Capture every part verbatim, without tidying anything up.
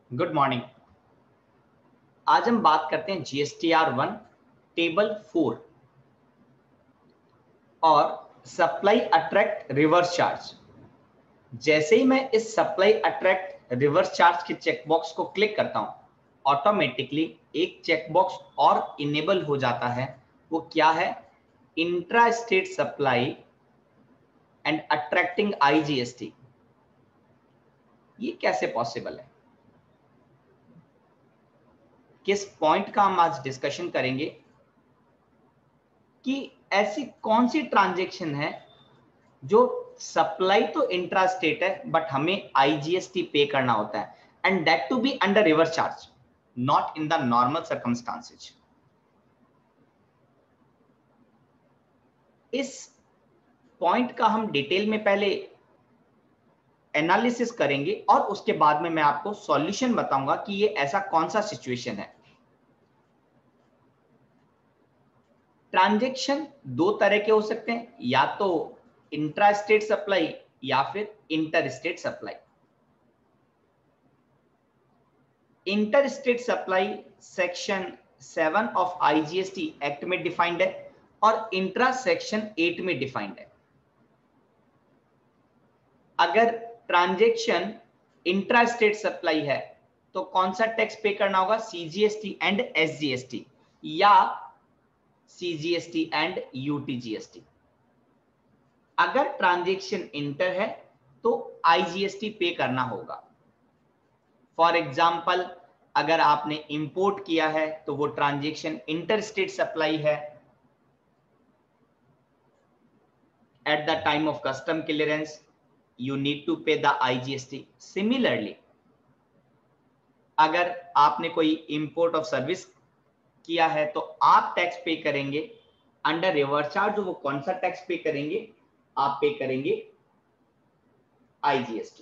Good morning. आज हम बात करते हैं जीएसटीआर वन टेबल फोर और सप्लाई अट्रैक्ट रिवर्स चार्ज। जैसे ही मैं इस सप्लाई अट्रैक्ट रिवर्स चार्ज के चेकबॉक्स को क्लिक करता हूं, ऑटोमेटिकली एक चेकबॉक्स और इनेबल हो जाता है। वो क्या है? Intra state supply and attracting IGST. ये कैसे पॉसिबल है? किस पॉइंट का हम आज डिस्कशन करेंगे कि ऐसी कौन सी ट्रांजैक्शन है जो सप्लाई तो इंट्रा स्टेट है बट हमें आईजीएसटी पे करना होता है, and that to be under reverse charge, not in the normal circumstances. इस पॉइंट का हम डिटेल में पहले एनालिसिस करेंगे और उसके बाद में मैं आपको सॉल्यूशन बताऊंगा कि ये ऐसा कौन सा सिचुएशन है। ट्रांजैक्शन दो तरह के हो सकते हैं, या तो इंट्रा स्टेट सप्लाई या फिर inter state supply. Inter state supply section seven of IGST act में डिफाइंड है और इंट्रा सेक्शन एट में डिफाइंड है। अगर ट्रांजैक्शन इंट्रा स्टेट सप्लाई है तो कौन सा टैक्स पे करना होगा? सीजीएसटी एंड एसजीएसटी या सीजीएसटी एंड यूटीजीएसटी। अगर ट्रांजैक्शन इंटर है तो आईजीएसटी पे करना होगा। फॉर एग्जाम्पल, अगर आपने इंपोर्ट किया है तो वो ट्रांजैक्शन इंटर स्टेट सप्लाई है। At the time of custom clearance you need to pay the I G S T. Similarly, अगर आपने कोई इंपोर्ट ऑफ सर्विस किया है तो आप टैक्स पे करेंगे अंडर रिवर्स चार्ज। वो कौन सा टैक्स पे करेंगे? आप पे करेंगे आईजीएसटी।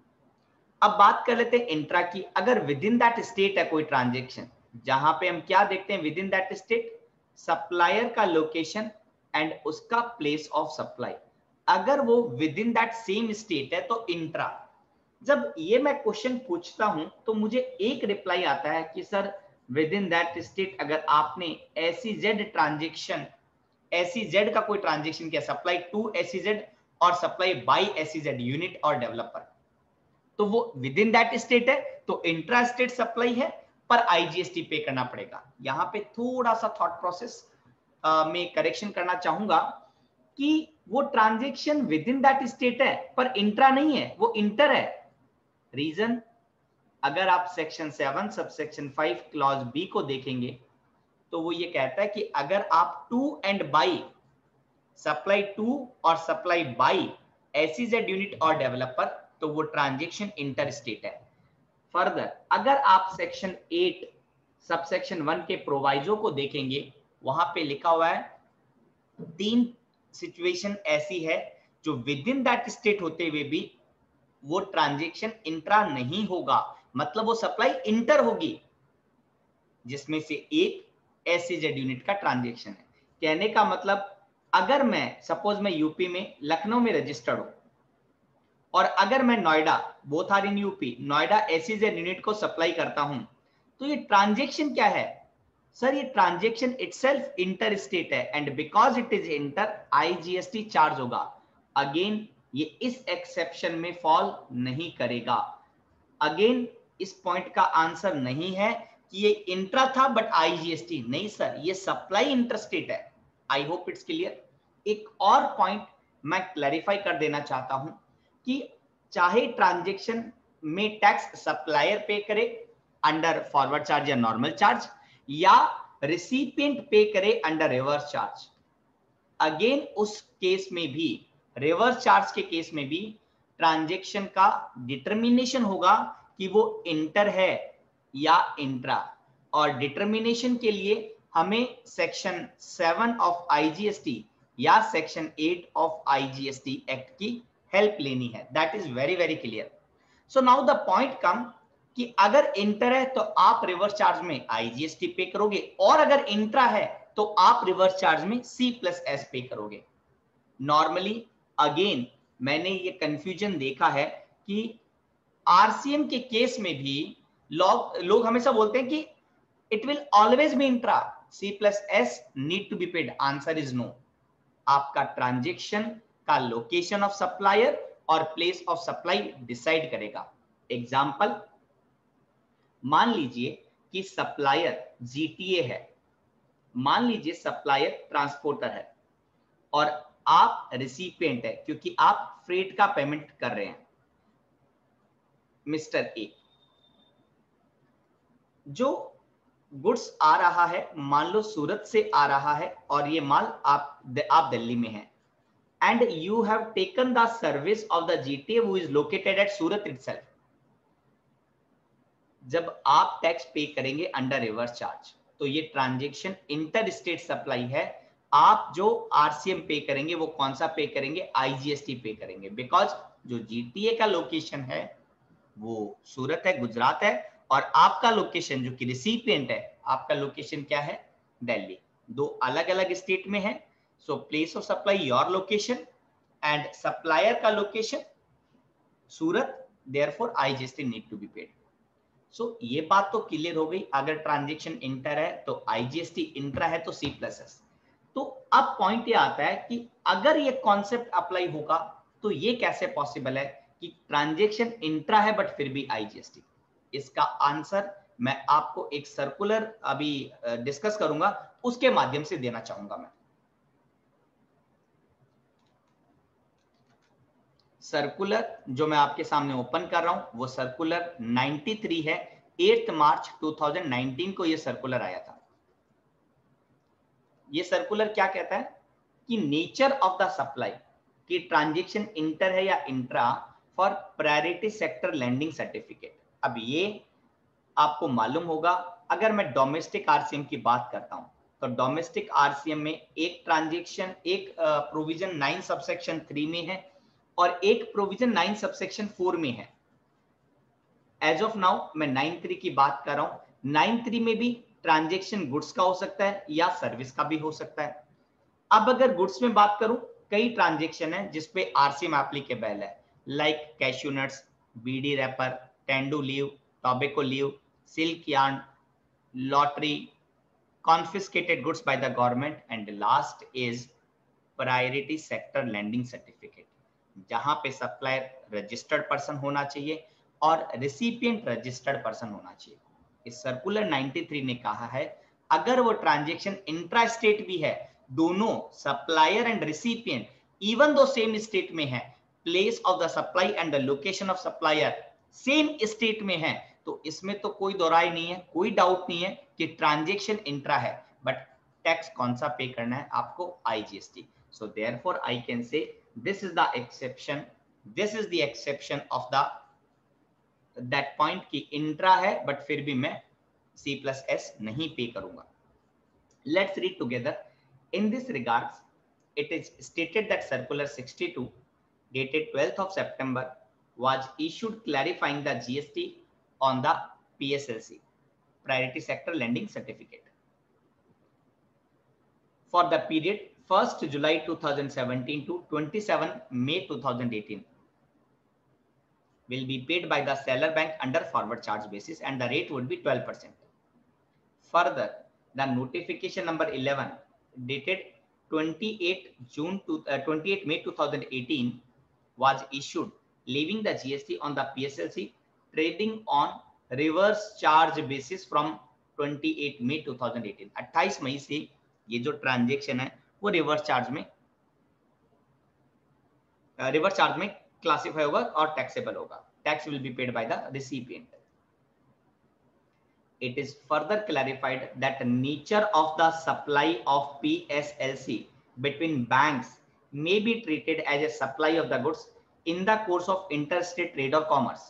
अब बात कर लेते हैं इंट्रा की। अगर विद इन दैट स्टेट है कोई ट्रांजेक्शन, जहां पे हम क्या देखते हैं? Within that state supplier का लोकेशन एंड उसका प्लेस ऑफ सप्लाई। अगर वो within that same state है तो इंट्रा। जब ये मैं क्वेश्चन पूछता हूं तो मुझे एक रिप्लाई आता है कि sir within that state अगर आपने एसीजेड ट्रांजैक्शन एसीजेड का कोई ट्रांजैक्शन किया, सप्लाई टू एसीजेड और सप्लाई बाय एसीजेड यूनिट और डेवलपर, तो वो विद इन दैट स्टेट है तो इंट्रा स्टेट सप्लाई है पर आईजीएसटी पे करना पड़ेगा। यहां पे थोड़ा सा थॉट प्रोसेस में करेक्शन करना चाहूंगा कि वो transaction within that state है पर इंट्रा नहीं है, वो इंटर है। रीजन, अगर आप section seven sub section five clause b को देखेंगे तो वो ये कहता है कि अगर आप to and by, supply to और सप्लाई बाई एसीजेड यूनिट और डेवलपर, तो वो ट्रांजैक्शन इंटर स्टेट है। फर्दर, अगर आप section eight sub section one के प्रोवाइजो को देखेंगे, वहां पे लिखा हुआ है तीन सिचुएशन ऐसी है जो विद इन दैट स्टेट होते हुए भी वो ट्रांजैक्शन इंट्रा नहीं होगा, मतलब वो सप्लाई इंटर होगी, जिसमें से एक एसीजेड यूनिट का ट्रांजैक्शन है। कहने का मतलब, अगर मैं सपोज मैं यूपी में लखनऊ में रजिस्टर्ड हूं और अगर मैं Noida, both are in UP, Noida SEZ unit को सप्लाई करता हूं, तो ये ट्रांजैक्शन क्या है? सर ये ट्रांजैक्शन इटसेल्फ इंटर स्टेट है and because it is inter IGST charge होगा। अगेन ये इस एक्सेप्शन में फॉल नहीं करेगा। अगेन इस पॉइंट का आंसर नहीं है कि ये इंट्रा था बट आईजीएसटी नहीं सर, ये सप्लाई इंटरस्टेट है। I hope it's clear. एक और पॉइंट मैं क्लैरिफाई कर देना चाहता हूं कि चाहे ट्रांजैक्शन में टैक्स सप्लायर पे करे अंडर फॉरवर्ड चार्ज या नॉर्मल चार्ज, या रिसिपिएंट पे करे अंडर रिवर्स चार्ज, अगेन उस केस में भी, रिवर्स चार्ज के केस में भी ट्रांजैक्शन का डिटर्मिनेशन होगा कि वो इंटर है या इंट्रा। और डिटर्मिनेशन के लिए हमें सेक्शन सेवन ऑफ आईजीएसटी या section eight of IGST act की हेल्प लेनी है। That is very very clear. So now the point come कि अगर इंटर है तो आप रिवर्स चार्ज में आईजीएसटी पे करोगे, और अगर इंट्रा है तो आप रिवर्स चार्ज में सी प्लस एस पे करोगे। नॉर्मली अगेन मैंने ये कंफ्यूजन देखा है कि आरसीएम के केस में भी लोग लोग हमेशा बोलते हैं कि it will always be intra, C plus S need to be paid. Answer is no. आपका ट्रांजेक्शन का लोकेशन ऑफ सप्लायर और प्लेस ऑफ सप्लाई डिसाइड करेगा। एग्जाम्पल, मान लीजिए कि सप्लायर जीटीए है, मान लीजिए सप्लायर ट्रांसपोर्टर है और आप रिसिपिएंट है, क्योंकि आप फ्रेट का पेमेंट कर रहे हैं। मिस्टर ए, जो गुड्स आ रहा है मान लो सूरत से आ रहा है और ये माल आप आप दिल्ली में हैं, and you have taken the service of the GTA who is located at Surat itself. जब आप टैक्स पे करेंगे अंडर रिवर्स चार्ज, तो ये ट्रांजैक्शन इंटर स्टेट सप्लाई है। आप जो आरसीएम पे करेंगे वो कौन सा पे करेंगे? आईजीएसटी पे करेंगे, बिकॉज जो जीटीए का लोकेशन है वो सूरत है, गुजरात है, और आपका लोकेशन जो कि रिसिपिएंट है, आपका लोकेशन क्या है? दिल्ली। दो अलग अलग स्टेट में है। So place of supply your location and supplier का location Surat, therefore IGST need to be paid. So ये बात तो क्लियर हो गई। अगर ट्रांजैक्शन इंटर है तो आईजीएसटी, इंट्रा है तो सी प्लस एस। तो अब पॉइंट ये आता है कि अगर ये कॉन्सेप्ट अप्लाई होगा तो ये कैसे पॉसिबल है कि ट्रांजैक्शन इंट्रा है बट फिर भी आईजीएसटी? इसका आंसर मैं आपको एक सर्कुलर अभी डिस्कस करूंगा, उसके माध्यम से देना चाहूंगा। मैं सर्कुलर जो मैं आपके सामने ओपन कर रहा हूं वो सर्कुलर तिरानवे है। आठ मार्च दो हज़ार उन्नीस को ये सर्कुलर आया था। ये सर्कुलर क्या कहता है कि नेचर ऑफ द सप्लाई की ट्रांजैक्शन इंटर है या intra for priority sector lending certificate. अब ये आपको मालूम होगा, अगर मैं डोमेस्टिक आरसीएम की बात करता हूं तो डोमेस्टिक आरसीएम में एक ट्रांजैक्शन, एक प्रोविजन नाइन सबसेक्शन थ्री में है और एक प्रोविजन नाइन सबसेक्शन फोर में है। एज ऑफ नाउ मैं नाइन थ्री की बात कर रहा हूं। नाइन थ्री में भी ट्रांजैक्शन गुड्स का हो सकता है या सर्विस का भी हो सकता है। अब अगर गुड्स में बात करूं, कई ट्रांजैक्शन है जिसपे आरसीएम एप्लीकेबल है, like cashew nuts, bidi wrapper, tendu leave, tobacco leave, silk yarn, lottery, confiscated goods by the government, and last is priority sector lending certificate, जहां पे सप्लायर रजिस्टर्ड पर्सन होना चाहिए और रिसिपिएंट रजिस्टर्ड पर्सन होना चाहिए। इस सर्कुलर तिरानवे ने कहा है अगर वो ट्रांजैक्शन इंट्रा स्टेट भी है, दोनों supplier and recipient even though same state में है, place of the supply and the location of supplier same state में है, तो इसमें तो कोई दोराई नहीं है, कोई डाउट नहीं है कि ट्रांजैक्शन इंट्रा है, बट टैक्स कौन सा पे करना है आपको? IGST. So therefore I can say this is the exception, this is the exception of the that point कि इंट्रा है बट फिर भी मैं सी प्लस एस नहीं पे करूंगा। Let's read together. In this regards it is stated that circular sixty-two dated twelfth of September was issued clarifying the G S T on the P S L C, Priority Sector Lending Certificate, for the period first July two thousand seventeen to twenty-seventh May two thousand eighteen will be paid by the seller bank under forward charge basis and the rate would be twelve percent. Further, the notification number eleven dated twenty-eighth June to uh, twenty-eighth May two thousand eighteen was issued leaving the G S T on the P S L C trading on reverse charge basis from twenty-eighth May two thousand eighteen. अट्ठाईस मई से ये जो transaction है वो reverse charge में reverse charge में classify होगा और टैक्सेबल होगा। Tax will be paid by the recipient. It is further clarified that the nature of the supply of P S L C between banks may be treated as a supply of the goods in the course of interstate trade or commerce.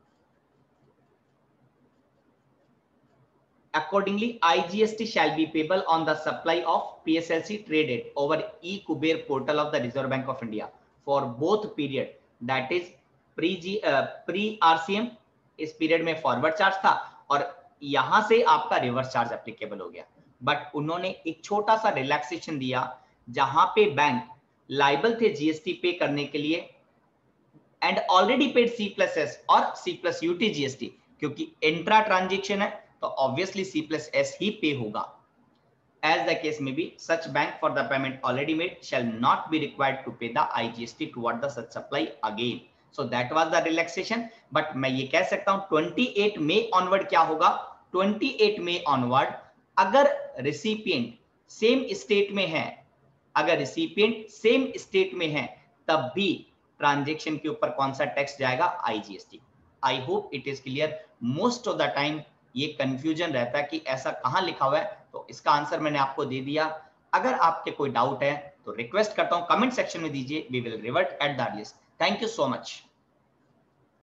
Accordingly, I G S T shall be payable on the supply of P S L C traded over e-Kuber portal of the Reserve Bank of India for both period, that is pre uh, pre R C M. इस period में forward charge था और यहां से आपका reverse charge applicable हो गया, but उन्होंने एक छोटा सा रिलैक्सेशन दिया जहां पे बैंक लाइबल थे जीएसटी पे करने के लिए and already paid C plus S और सी प्लस यूटी जीएसटी, क्योंकि इंट्रा ट्रांजेक्शन है तो ऑब्वियसली सी प्लस एस ही पे होगा. As the case may be, such bank for the payment already made shall not be required to pay the I G S T toward the such supply again. So that was the relaxation. But मैं ये कह सकता हूँ अट्ठाईस मई onward क्या होगा? अट्ठाईस मई onward अगर recipient same state में है, अगर recipient same state में है, तब भी transaction के ऊपर कौन सा टैक्स जाएगा? I G S T. I hope it is clear. Most of the time ये कंफ्यूजन रहता है कि ऐसा कहां लिखा हुआ है, तो इसका आंसर मैंने आपको दे दिया. अगर आपके कोई डाउट है तो रिक्वेस्ट करता हूं कमेंट सेक्शन में दीजिए. We will revert at the earliest. Thank you so much.